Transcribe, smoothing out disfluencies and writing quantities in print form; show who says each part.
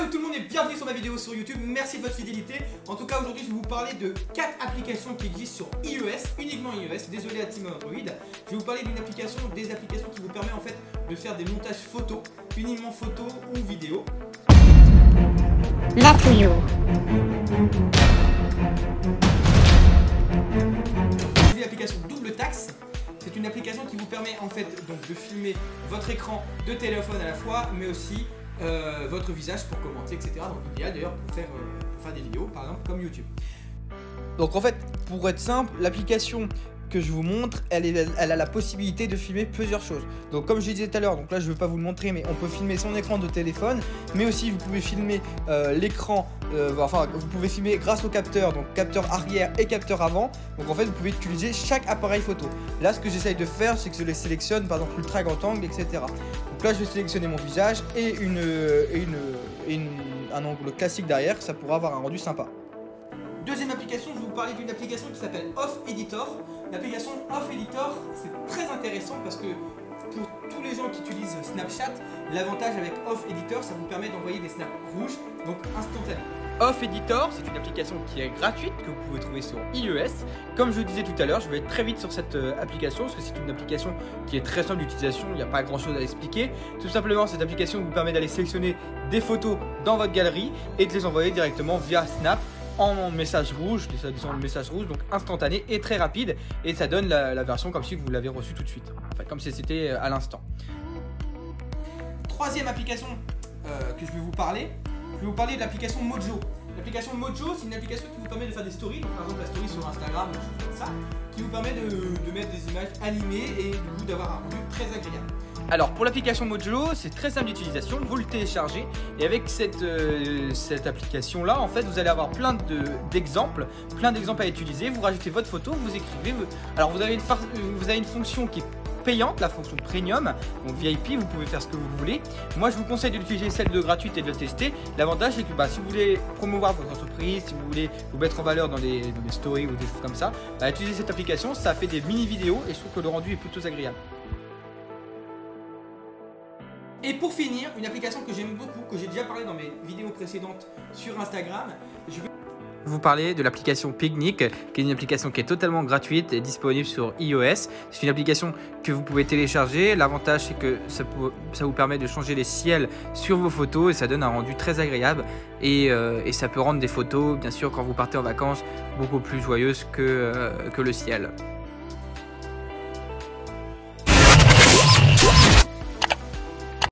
Speaker 1: Hello tout le monde et bienvenue sur ma vidéo sur YouTube, merci de votre fidélité. En tout cas aujourd'hui je vais vous parler de 4 applications qui existent sur iOS, uniquement iOS, désolé à Team Android. Je vais vous parler d'une application, des applications qui vous permettent en fait de faire des montages photos, uniquement photos ou vidéos.
Speaker 2: La Puyo.
Speaker 1: L'application Double Tax, c'est une application qui vous permet en fait donc de filmer votre écran de téléphone à la fois, mais aussi votre visage pour commenter, etc. Donc idéal d'ailleurs pour faire des vidéos par exemple comme YouTube.
Speaker 3: Donc en fait, pour être simple, l'application que je vous montre, elle a la possibilité de filmer plusieurs choses. Donc comme je disais tout à l'heure, donc là je ne vais pas vous le montrer, mais on peut filmer son écran de téléphone, mais aussi vous pouvez filmer l'écran, vous pouvez filmer grâce au capteur, donc capteur arrière et capteur avant. Donc en fait vous pouvez utiliser chaque appareil photo. Là ce que j'essaye de faire, c'est que je les sélectionne par exemple ultra grand angle, etc. Donc là je vais sélectionner mon visage et un angle classique derrière, ça pourra avoir un rendu sympa.
Speaker 1: Deuxième application, je vais vous parler d'une application qui s'appelle Off Editor. L'application Off Editor, c'est très intéressant parce que pour tous les gens qui utilisent Snapchat, l'avantage avec Off Editor, ça vous permet d'envoyer des snaps rouges, donc instantanés.
Speaker 3: Off Editor, c'est une application qui est gratuite, que vous pouvez trouver sur iOS. Comme je le disais tout à l'heure, je vais être très vite sur cette application parce que c'est une application qui est très simple d'utilisation, il n'y a pas grand chose à expliquer. Tout simplement, cette application vous permet d'aller sélectionner des photos dans votre galerie et de les envoyer directement via Snap en message rouge, disons le message rouge, donc instantané et très rapide, et ça donne la version comme si vous l'avez reçue tout de suite, enfin comme si c'était à l'instant.
Speaker 1: Troisième application que je vais vous parler de l'application Mojo. L'application Mojo, c'est une application qui vous permet de faire des stories, donc par exemple la story sur Instagram, des choses comme ça, qui vous permet de mettre des images animées et du coup d'avoir un rendu très agréable.
Speaker 3: Alors pour l'application Mojo, c'est très simple d'utilisation, vous le téléchargez et avec cette application là en fait vous allez avoir plein d'exemples à utiliser, vous rajoutez votre photo, vous écrivez, alors vous avez une fonction qui est payante, la fonction premium, donc VIP, vous pouvez faire ce que vous voulez. Moi je vous conseille d'utiliser celle de gratuite et de le tester. L'avantage c'est que si vous voulez promouvoir votre entreprise, si vous voulez vous mettre en valeur dans des stories ou des choses comme ça, utilisez cette application, ça fait des mini vidéos et je trouve que le rendu est plutôt agréable.
Speaker 1: Et pour finir, une application que j'aime beaucoup, que j'ai déjà parlé dans mes vidéos précédentes sur Instagram, je vais
Speaker 3: vous parler de l'application Picnic, qui est une application qui est totalement gratuite et disponible sur iOS. C'est une application que vous pouvez télécharger. L'avantage c'est que ça vous permet de changer les ciels sur vos photos et ça donne un rendu très agréable et ça peut rendre des photos, bien sûr, quand vous partez en vacances, beaucoup plus joyeuses que le ciel.